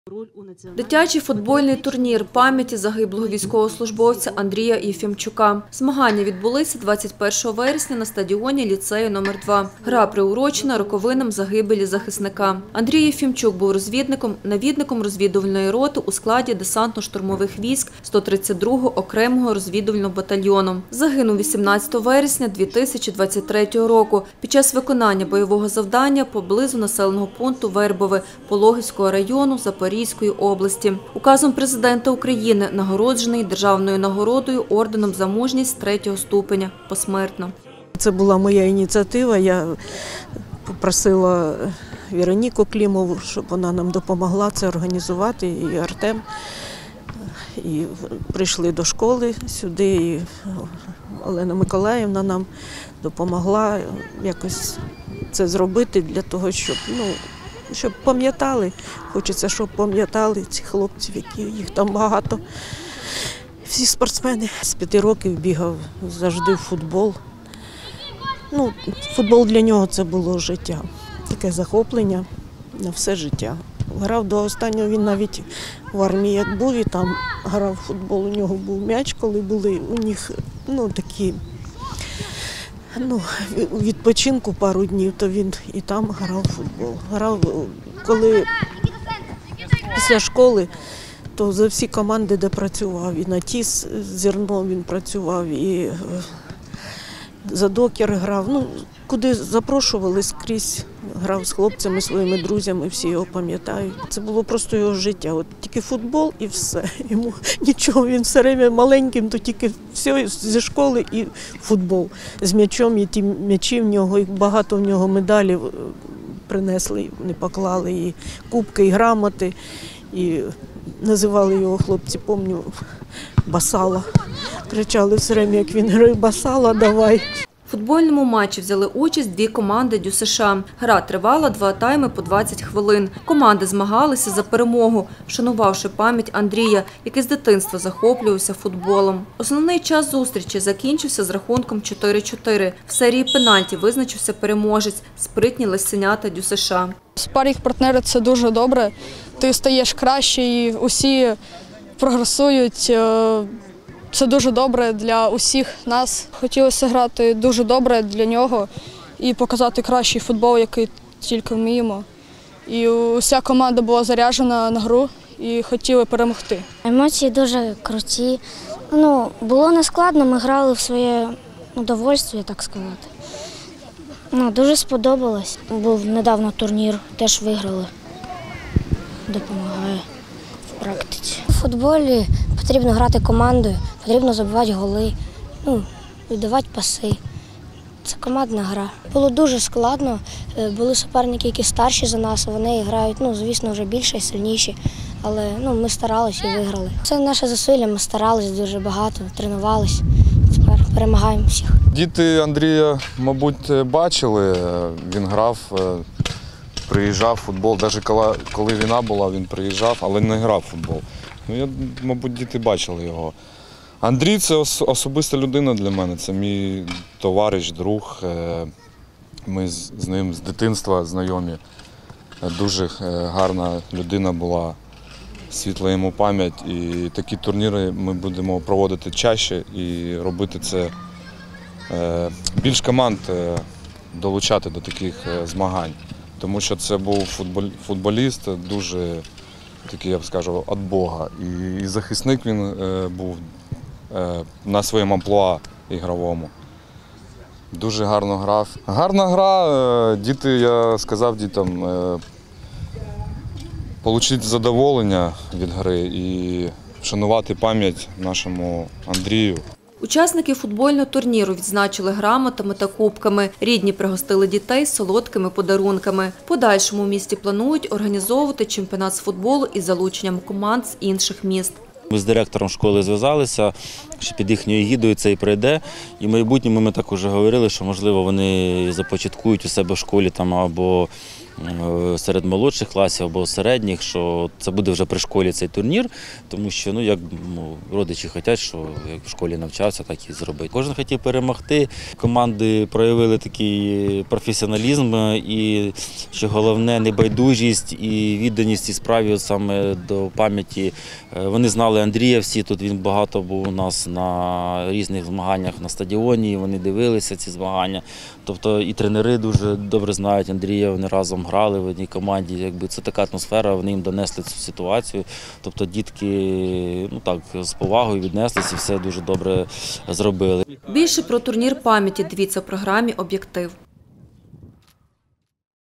Дитячий футбольний турнір пам'яті загиблого військовослужбовця Андрія Єфімчука. Змагання відбулися 21 вересня на стадіоні ліцею номер 2. Гра приурочена роковинам загибелі захисника. Андрій Єфімчук був розвідником, навідником розвідувальної роти у складі десантно-штурмових військ 132-го окремого розвідувального батальйону. Загинув 18 вересня 2023 року під час виконання бойового завдання поблизу населеного пункту Вербове Пологівського району Запорізької області. Указом президента України нагороджений державною нагородою орденом за мужність 3-го ступеня посмертно. Це була моя ініціатива. Я попросила Вероніку Клімову, щоб вона нам допомогла це організувати, і Артем. І прийшли до школи сюди, і Олена Миколаївна нам допомогла якось це зробити для того, щоб пам'ятали. Хочеться, щоб пам'ятали цих хлопців, їх там багато. Всі спортсмени. З 5 років бігав завжди в футбол. Футбол для нього це було життя. Таке захоплення на все життя. Грав до останнього, він навіть в армії як був, і там грав в футбол. У нього був м'яч, коли були у них такі відпочинку пару днів, то він і там грав в футбол. Грав, коли після школи, то за всі команди, де працював, і на ТІС Зерно він працював, і за Докер грав. Куди запрошували скрізь, грав з хлопцями, своїми друзями, всі його пам'ятають. Це було просто його життя. От тільки футбол і все. Йому нічого, він все время маленьким, то тільки все зі школи і футбол. З м'ячом, і ті м'ячі в нього, і багато в нього медалів принесли, не поклали, і кубки, і грамоти. І називали його хлопці, пам'ятаю, Басала. Кричали все время, як він грає: «Басала, давай». У футбольному матчі взяли участь 2 команди ДЮСШ. Гра тривала 2 тайми по 20 хвилин. Команди змагалися за перемогу, вшанувавши пам'ять Андрія, який з дитинства захоплювався футболом. Основний час зустрічі закінчився з рахунком 4-4. В серії пенальті визначився переможець – спритні лисенята ДЮСШ. Спарринг-партнери – це дуже добре. Ти стаєш краще і усі прогресують. Це дуже добре для усіх нас. Хотілося грати дуже добре для нього і показати кращий футбол, який тільки вміємо. І уся команда була заряджена на гру і хотіли перемогти. Емоції дуже круті. Було нескладно, ми грали в своє удовольствие, так сказати. Дуже сподобалось. Був недавно турнір, теж виграли. Допомагає в практиці. У футболі потрібно грати командою, потрібно забивати голи, віддавати паси. Це командна гра. Було дуже складно. Були суперники, які старші за нас, вони грають, звісно, вже більше і сильніші. Але ми старалися і виграли. Це наше зусилля, ми старалися дуже багато, тренувалися. Тепер перемагаємо всіх. Діти Андрія, мабуть, бачили, він грав, приїжджав в футбол. Навіть коли війна була, він приїжджав, але не грав в футбол. Мабуть, діти бачили його. Андрій – це особиста людина для мене, це мій товариш, друг. Ми з ним з дитинства знайомі. Дуже гарна людина була, світла йому пам'ять. І такі турніри ми будемо проводити чаще і робити це, більш команд долучати до таких змагань. Тому що це був футболіст, дуже такий, я б скажу, від Бога. І захисник він був на своєму амплуа ігровому. Дуже гарно грав. Гарна гра, діти, я сказав дітям, отримати задоволення від гри і вшанувати пам'ять нашому Андрію. Учасники футбольного турніру відзначили грамотами та кубками. Рідні пригостили дітей солодкими подарунками. В подальшому в місті планують організовувати чемпіонат з футболу із залученням команд з інших міст. Ми з директором школи зв'язалися, що під їхньою егідою це і прийде. І в майбутньому ми так вже говорили, що, можливо, вони започаткують у себе в школі або серед молодших класів або середніх, що це буде вже при школі цей турнір, тому що як родичі хочуть, що як в школі навчався, так і зробити. Кожен хотів перемогти. Команди проявили такий професіоналізм і, що головне, небайдужість і відданість цій справі саме до пам'яті. Вони знали Андрія всі, тут він багато був у нас на різних змаганнях на стадіоні, вони дивилися ці змагання. Тобто і тренери дуже добре знають Андрія, вони разом грали в одній команді. Якби це така атмосфера, вони їм донесли цю ситуацію. Тобто дітки з повагою віднеслися і все дуже добре зробили. Більше про турнір пам'яті дивіться в програмі «Об'єктив».